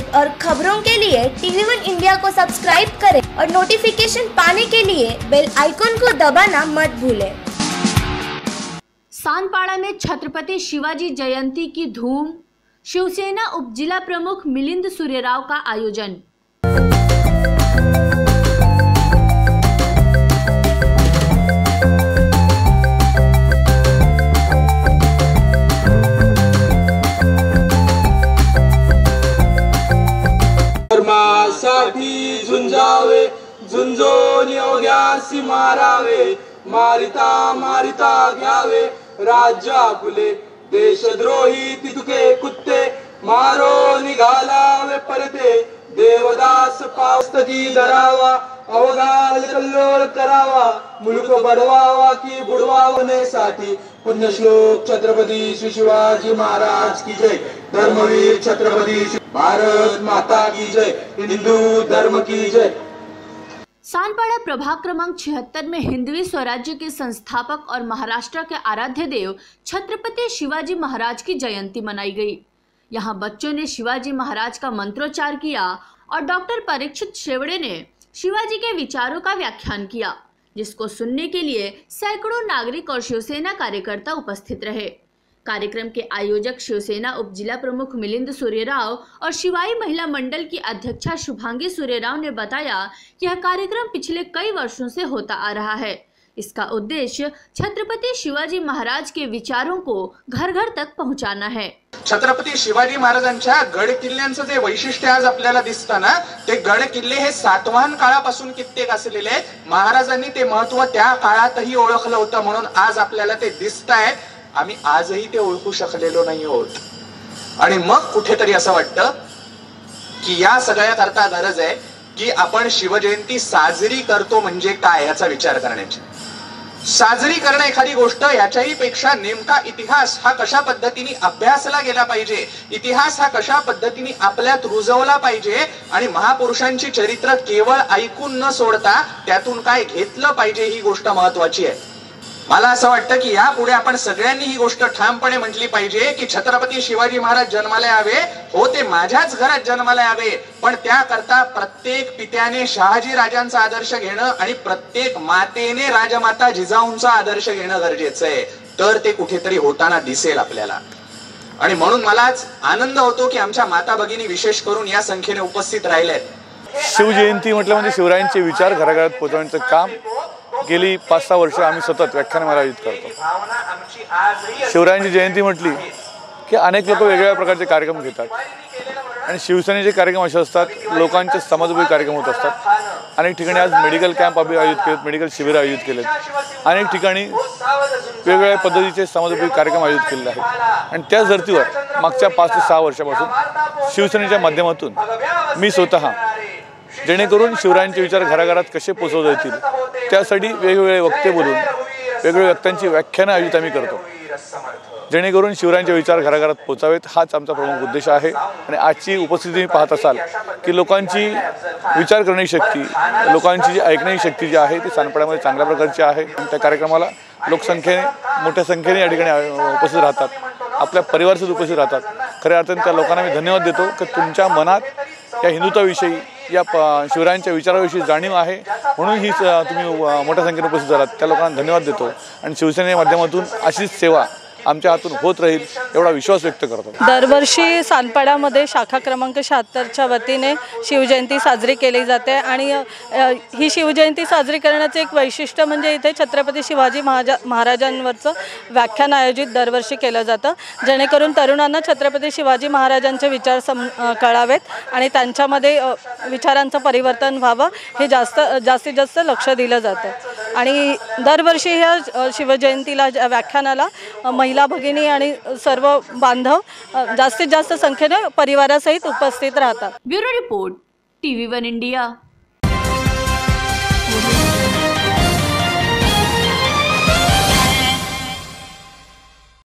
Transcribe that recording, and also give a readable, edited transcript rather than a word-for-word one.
और खबरों के लिए TV1 इंडिया को सब्सक्राइब करें और नोटिफिकेशन पाने के लिए बेल आइकॉन को दबाना मत भूलें। सानपाड़ा में छत्रपति शिवाजी जयंती की धूम, शिवसेना उपजिला प्रमुख मिलिंद सूर्यराव का आयोजन। धर्मासाठी झुंजावे, झुंजून योग्यासी मारावे, मारिता मारिता घ्यावे राज्य आपुले, देशद्रोही तितुके कुत्ते मारो निघालावे परते, देवदास पावस्तकी धरावा, अवघाल कल्लोळ करावा, मुलुक बडवावा की बुडवावण्यासाठी पुण्यश्लोक छत्रपती श्री शिवाजी महाराज की जय, धर्मवीर छत्रपती भारत माता की जय, हिंदू धर्म की जय। सानपाड़ा प्रभाग क्रमांक 76 में हिंदवी स्वराज्य के संस्थापक और महाराष्ट्र के आराध्य देव छत्रपति शिवाजी महाराज की जयंती मनाई गई। यहाँ बच्चों ने शिवाजी महाराज का मंत्रोच्चार किया और डॉक्टर परीक्षित शेवड़े ने शिवाजी के विचारों का व्याख्यान किया, जिसको सुनने के लिए सैकड़ों नागरिक और शिवसेना कार्यकर्ता उपस्थित रहे। कार्यक्रम के आयोजक शिवसेना उपजिला प्रमुख मिलिंद सूर्यराव और शिवाई महिला मंडल की अध्यक्षा शुभांगी सूर्यराव ने बताया कि यह कार्यक्रम पिछले कई वर्षों से होता आ रहा है। इसका उद्देश्य छत्रपति शिवाजी महाराज के विचारों को घर घर तक पहुंचाना है। छत्रपती शिवाजी महाराजांच्या गड किल्ल्यांचं जे वैशिष्ट्य आज आपल्याला दिसतं ना, ते गड किल्ले हे सातवाहन काळापासून कित्येक असलेले आहेत। महाराजांनी ते महत्त्व त्या काळातही ओळखलं होतं, म्हणून आज आपल्याला ते दिसतंय। आम्ही आजही ते ओळखू शकलेलो नाही आहोत आणि मग कुठेतरी असं वाटतं की या सगळ्या करता गरज आहे की आपण शिवजयंती साजरी करतो म्हणजे काय याचा विचार करण्याची। साजरी करणं एखादी गोष्ट याच्याही पेक्षा नेमका इतिहास हा कशा पद्धतीने अभ्यासला गेला पाहिजे, इतिहास हा कशा पद्धतीने आपल्यात रुजवला पाहिजे आणि महापुरुषांची चरित्र केवळ ऐकून न सोडता त्यातून काय घेतलं पाहिजे ही गोष्ट महत्त्वाची आहे। मला असं वाटतं की यापुढे आपण सगळ्यांनी ही गोष्ट ठामपणे म्हटली पाहिजे की छत्रपती शिवाजी महाराज जन्माला यावे, हो ते माझ्याच घरात जन्माला यावे, पण त्याकरता प्रत्येक पित्याने शहाजी राजांचा आदर्श घेणं आणि प्रत्येक मातेने राजमाता जिजाऊंचा आदर्श घेणं गरजेचं आहे, तर ते कुठेतरी होताना दिसेल आपल्याला। आणि म्हणून मलाच आनंद होतो की आमच्या माता भगिनी विशेष करून या संख्येने उपस्थित राहिलेत। शिवजयंती म्हटलं म्हणजे शिवरायांचे विचार घराघरात पोहोचवण्याचं काम गेली 5-6 वर्ष आम्ही सतत व्याख्यानमाला आयोजित करतो। शिवरायांची जयंती म्हटली की अनेक लोक वेगवेगळ्या प्रकारचे कार्यक्रम घेतात आणि शिवसेनेचे कार्यक्रम असे असतात, लोकांचे समाजोपयोगी कार्यक्रम होत असतात। अनेक ठिकाणी आज मेडिकल कॅम्प आयोजित केलेत, मेडिकल शिबिर आयोजित केलेत, अनेक ठिकाणी वेगवेगळ्या पद्धतीचे समाजोपयोगी कार्यक्रम आयोजित केलेले आहेत। आणि त्याच धर्तीवर मागच्या 5 ते 6 वर्षापासून शिवसेनेच्या माध्यमातून मी स्वतः जेणेकरून शिवरायांचे विचार घराघरात कसे पोहोचवता येतील त्यासाठी वेगवेगळे वक्ते बोलून वेगवेगळ्या व्यक्तींची व्याख्यानं आयोजित आम्ही करतो, जेणेकरून शिवरायांचे विचार घराघरात पोहोचावेत हाच आमचा प्रमुख उद्देश आहे। आणि आजची उपस्थिती पाहत असाल की लोकांची विचार करण्याची शक्ती, लोकांची जी ऐकण्याची शक्ती जी आहे ती सानपाड्यामध्ये चांगल्या प्रकारची आहे। आणि त्या कार्यक्रमाला लोकसंख्येने मोठ्या संख्येने या ठिकाणी उपस्थित राहतात, आपल्या परिवारासोबत उपस्थित राहतात। खऱ्या अर्थाने त्या लोकांना मी धन्यवाद देतो की तुमच्या मनात या हिंदुत्वाविषयी, या शिवरायांच्या विचाराविषयी जाणीव आहे, म्हणून ही तुम्ही मोठ्या संख्येने उपस्थित झालात, त्या लोकांना धन्यवाद देतो। आणि शिवसेनेच्या माध्यमातून अशीच सेवा आमच्या हातून होत राहील एवढा विश्वास व्यक्त करतो। दरवर्षी सानपाड्यामध्ये शाखा क्रमांक 76च्या वतीने शिवजयंती साजरी केली जाते आणि ही शिवजयंती साजरी करण्याचे एक वैशिष्ट्य म्हणजे इथे छत्रपती शिवाजी महाराजांवरचं व्याख्यान आयोजित दरवर्षी केलं जातं, जेणेकरून तरुणांना छत्रपती शिवाजी महाराजांचे विचार कळावेत आणि त्यांच्यामध्ये विचारांचं परिवर्तन व्हावं हे जास्तीत जास्त लक्ष दिलं जातं। आणि दरवर्षी ह्या शिवजयंतीला व्याख्यानाला महिला भगिनी आणि सर्व बांधव जास्तीत जास्त संख्येने परिवारासहित उपस्थित राहतात। Bureau report TV1 India.